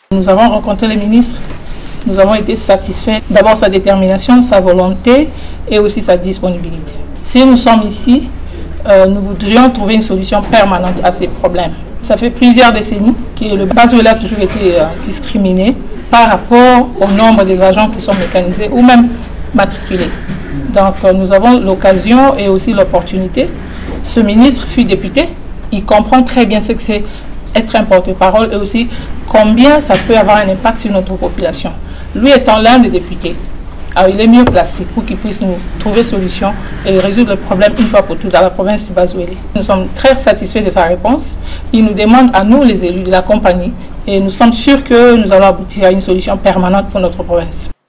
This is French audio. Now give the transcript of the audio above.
Nous avons rencontré le ministre, nous avons été satisfaits d'abord sa détermination, sa volonté et aussi sa disponibilité. Si nous sommes ici, nous voudrions trouver une solution permanente à ces problèmes. Ça fait plusieurs décennies que le Bas-Uélé a toujours été discriminé par rapport au nombre des agents qui sont mécanisés ou même matriculés. Donc nous avons l'occasion et aussi l'opportunité. Ce ministre fut député, il comprend très bien ce que c'est être un porte-parole et aussi combien ça peut avoir un impact sur notre population. Lui étant l'un des députés, alors il est mieux placé pour qu'il puisse nous trouver solution et résoudre le problème une fois pour toutes dans la province du Bas-Uélé. Nous sommes très satisfaits de sa réponse. Il nous demande à nous, les élus, de l'accompagner et nous sommes sûrs que nous allons aboutir à une solution permanente pour notre province.